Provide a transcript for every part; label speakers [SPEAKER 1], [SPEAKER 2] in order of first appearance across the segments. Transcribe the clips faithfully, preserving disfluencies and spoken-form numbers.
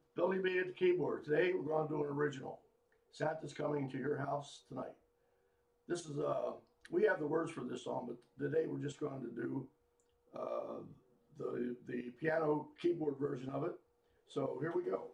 [SPEAKER 1] Billy B at the keyboard. Today we're going to do an original. Santa's coming to your house tonight. This is uh we have the words for this song, but today we're just going to do uh, the the piano keyboard version of it. So here we go.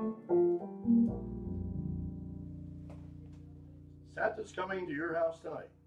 [SPEAKER 1] Santa's coming to your house tonight.